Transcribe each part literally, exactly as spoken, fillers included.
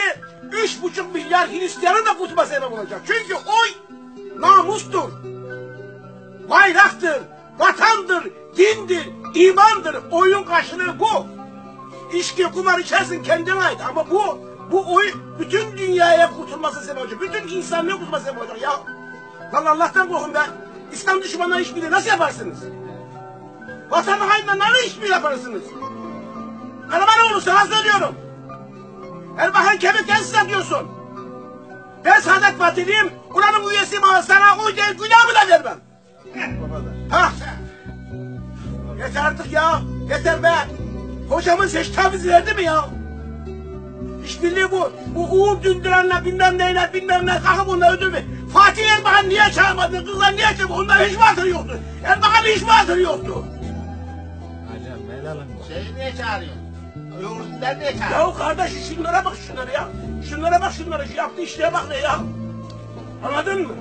üç buçuk milyar Hristiyanın da kurtulma sebep olacak. Çünkü oy namustur, bayraktır, vatandır, dindir, imandır. Oyun karşılığı bu. İçki, kumar içersin kendine ait ama bu bu oy bütün dünyaya kurtulması sebep olacak. Bütün insanlığı kurtulması sebep olacak ya. Lan Allah'tan korkun be. İslam düşmanları işbirliği nasıl yaparsınız? Vatan hainle nasıl işbirliği yaparsınız? Karamanoğlu sana söylüyorum. Erbakan kemikten size diyorsun. Ben Saadet Partiliyim. Buranın üyesiyim ama sana o değil günahımı da vermem. Ha. Yeter artık ya. Yeter be. Hocamın seç tavizi verdi mi ya? İşbirliği bu. Bu Uğur Dündüren'le bilmem neyle bilmem ne kalkıp onları öldürme. Fatih Erbakan niye çağırmadın? Kızlar niye çağırmadın? Onların hiç mi hatırı yoktu? Erbakan'ın hiç mi hatırı yoktu? Hocam helal olsun. Şeyi niye çağırıyorsun? Uğur Dündar niye çağırıyor? Ya kardeş şunlara bak şunlara ya. Şunlara bak şunlara. Şu yaptığı işlere bak ne ya. Anladın mı?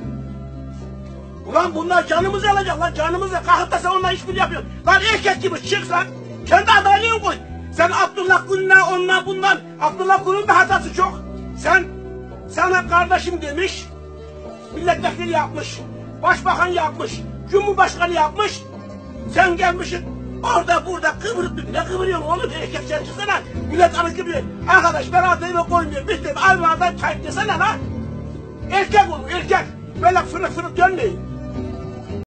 Ulan bunlar canımızı alacak lan canımızı. Kalkıp da sen onunla işbirliği yapıyorsun. Lan erkek gibi çık lan. Kendi adaylığını koy. Sen Abdullah Gül'le onunla bundan. Abdullah Gül'ün de hatası çok. Sen sana kardeşim demiş. Milletvekili yapmış. Başbakan yapmış. Cumhurbaşkanı yapmış. Sen gelmişsin. Orada burada kıvırıp ne kıvırıyorsun oğlum? Erkek sen çıksana. Millet arası gibi. Arkadaş ben adayla koymuyor. Bitti. Almadan kayıt desene lan. Erkek olur erkek. Böyle fırık fırık dönmeyin.